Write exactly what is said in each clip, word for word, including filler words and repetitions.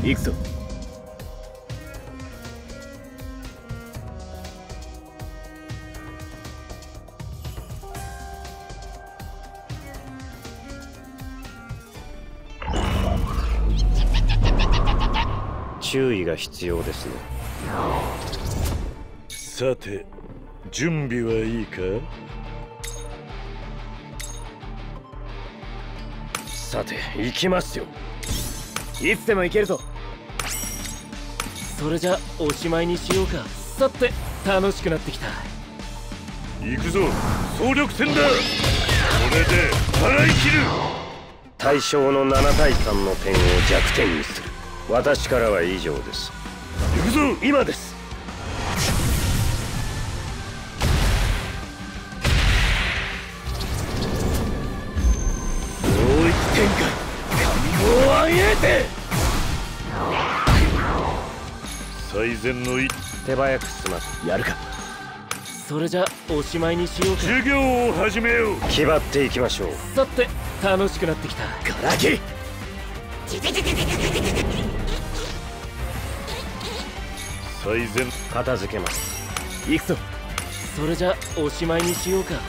行くぞ。 注意が必要ですね。 さて、準備はいいか？ さて、行きますよ。 いつでも行けるぞ。それじゃおしまいにしようか。さて、楽しくなってきた。 行くぞ、総力戦だ。これで払い切る。 対象のななたいさんの点を弱点にする。私からは以上です。 行くぞ、 今です。 もう一展開、感動を上げて。 最善の一手早く済ます。 やるか。それじゃおしまいにしようか。 授業を始めよう。 気張っていきましょう。 さて、楽しくなってきた。ガラキ。 最善。 片付けます。 行くぞ。それじゃおしまいにしようか。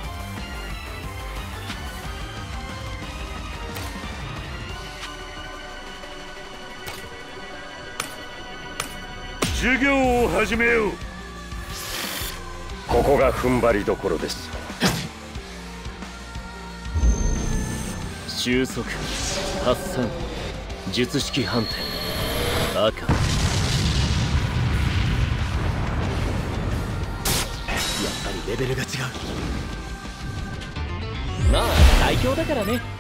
授業を始めよう。 ここが踏ん張りどころです。 収束、発散、術式反転、赤。やっぱりレベルが違う。まあ最強だからね。